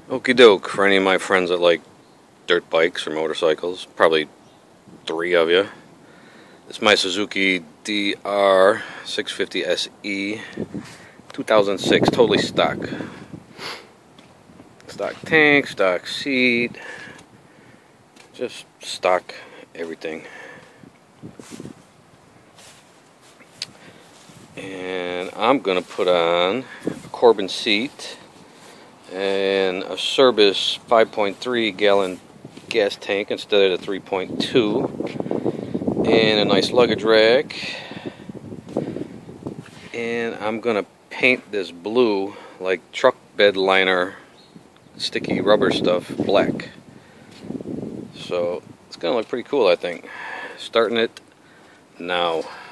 Okie doke, for any of my friends that like dirt bikes or motorcycles, probably 3 of you. It's my Suzuki DR650SE 2006, totally stock. Stock tank, stock seat, just stock everything. And I'm gonna put on a Corbin seat and a Service 5.3 gallon gas tank instead of the 3.2, and a nice luggage rack. And I'm gonna paint this blue, like truck bed liner sticky rubber stuff, black. So it's gonna look pretty cool, I think. Starting it now.